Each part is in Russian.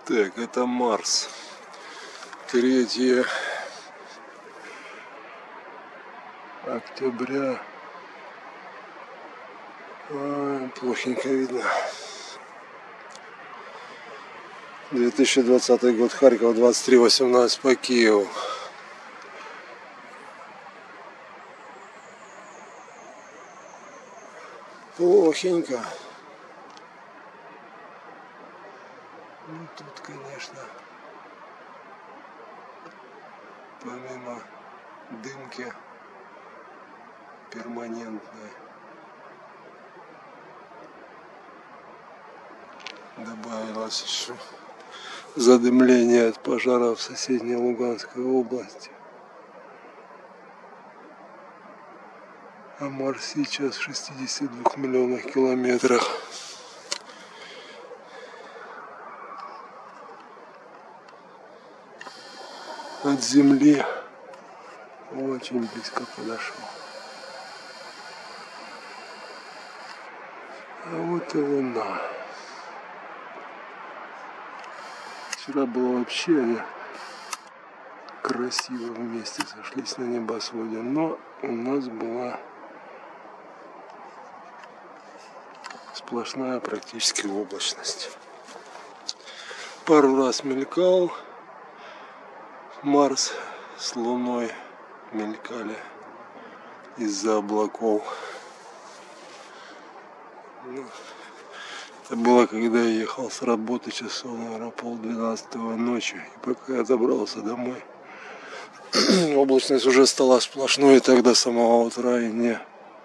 Так, это Марс. 3 октября. Плохенько видно. 2020 год, Харьков, 23:18 по Киеву. Плохенько. Ну тут, конечно, помимо дымки перманентной добавилось еще задымление от пожара в соседней Луганской области. А Марс сейчас в 62 миллионах километрах от Земли. Очень близко подошел. А вот и Луна. Вчера было вообще красиво, вместе сошлись на небосводе, но у нас была сплошная практически облачность. Пару раз мелькал Марс с Луной, мелькали из-за облаков. Ну, это было, когда я ехал с работы часов, наверное, 11:30 ночи. И пока я добрался домой, облачность уже стала сплошной, и так до самого утра и не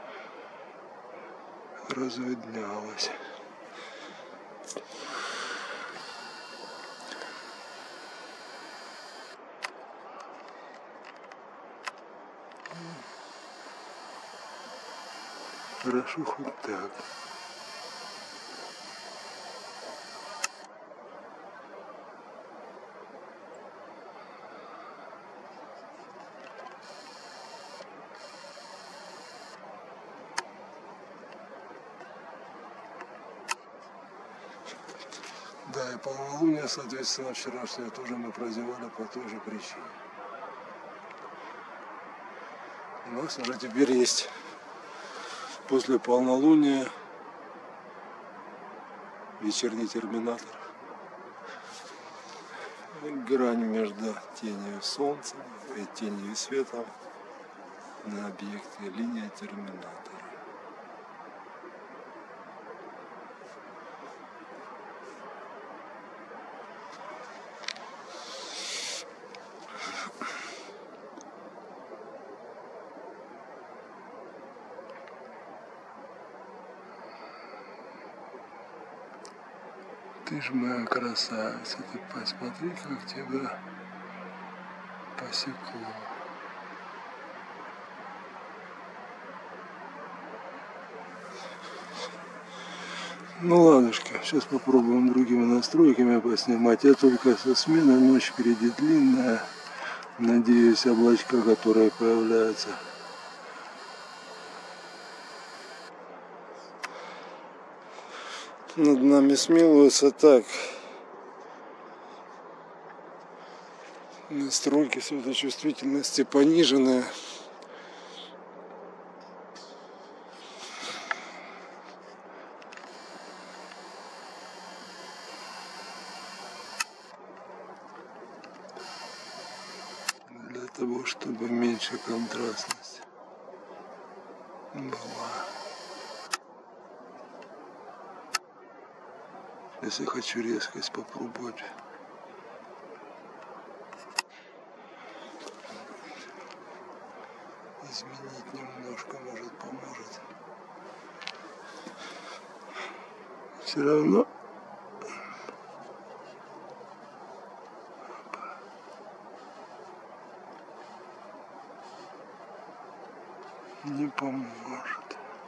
разведнялась. Хорошо хоть так. Да, и полнолуние, соответственно, вчерашнее тоже мы прозевали по той же причине. У нас уже теперь есть после полнолуния вечерний терминатор. Грань между тенью и солнцем и тенью и светом на объекте, линия терминатора. Ты ж моя красавица, ты посмотри, как тебя посекло. Ну ладушка, сейчас попробуем другими настройками поснимать. Я только со смены, ночь впереди длинная. Надеюсь, облачка, которые появляются, над нами смилуются. Так, настройки светочувствительности пониженные. Для того, чтобы меньше контрастность была. Если хочу резкость попробовать. Изменить немножко, может, поможет. Все равно не поможет.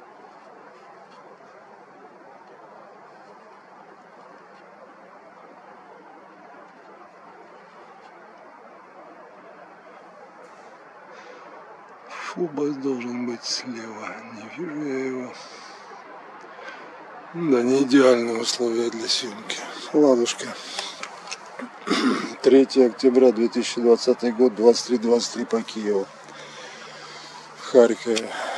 Фобос должен быть слева. Не вижу я его. Да, не идеальные условия для съемки. Ладушка. 3 октября 2020 год, 23:23 по Киеву, в Харькове.